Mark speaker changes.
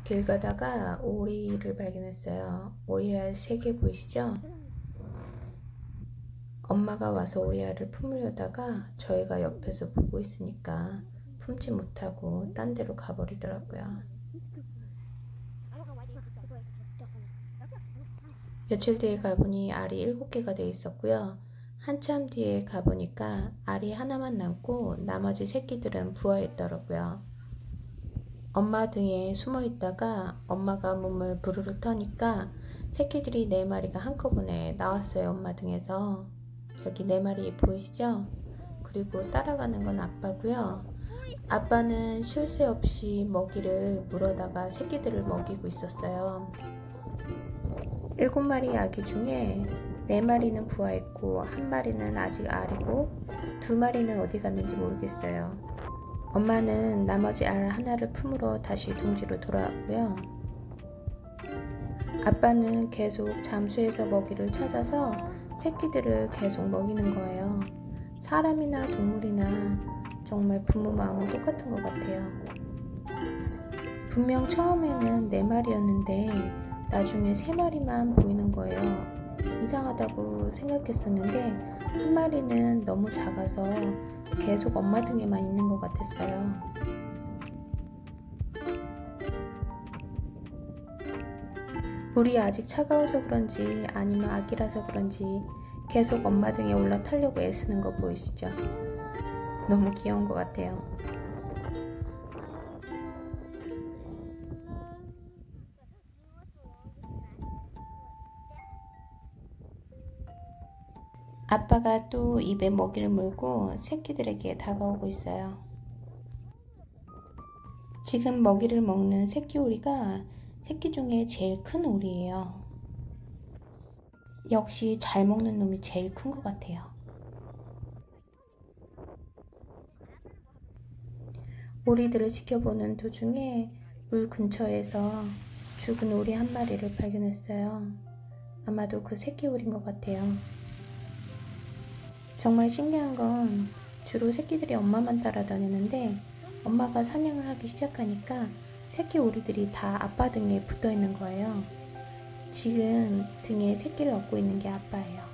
Speaker 1: 길 가다가 오리를 발견했어요. 오리알 3개 보이시죠? 엄마가 와서 오리알을 품으려다가 저희가 옆에서 보고 있으니까 품지 못하고 딴 데로 가버리더라고요. 며칠 뒤에 가보니 알이 7개가 돼 있었고요. 한참 뒤에 가보니까 알이 하나만 남고 나머지 새끼들은 부화했더라고요. 엄마 등에 숨어 있다가 엄마가 몸을 부르르 터니까 새끼들이 4마리가 한꺼번에 나왔어요. 엄마 등에서. 여기 4마리 보이시죠? 그리고 따라가는 건 아빠고요. 아빠는 쉴 새 없이 먹이를 물어다가 새끼들을 먹이고 있었어요. 7마리 아기 중에 4마리는 부화했고 1마리는 아직 알이고 2마리는 어디 갔는지 모르겠어요. 엄마는 나머지 알 하나를 품으러 다시 둥지로 돌아왔고요. 아빠는 계속 잠수해서 먹이를 찾아서 새끼들을 계속 먹이는 거예요. 사람이나 동물이나 정말 부모 마음은 똑같은 것 같아요. 분명 처음에는 4마리였는데 나중에 3마리만 보이는 거예요. 이상하다고 생각했었는데 1마리는 너무 작아서 계속 엄마 등에만 있는 것 같았어요. 물이 아직 차가워서 그런지 아니면 아기라서 그런지 계속 엄마 등에 올라타려고 애쓰는 거 보이시죠? 너무 귀여운 것 같아요. 아빠가 또 입에 먹이를 물고 새끼들에게 다가오고 있어요. 지금 먹이를 먹는 새끼 오리가 새끼 중에 제일 큰 오리예요. 역시 잘 먹는 놈이 제일 큰 것 같아요. 오리들을 지켜보는 도중에 물 근처에서 죽은 오리 1마리를 발견했어요. 아마도 그 새끼 오리인 것 같아요. 정말 신기한 건 주로 새끼들이 엄마만 따라다니는데 엄마가 사냥을 하기 시작하니까 새끼 오리들이 다 아빠 등에 붙어 있는 거예요. 지금 등에 새끼를 업고 있는 게 아빠예요.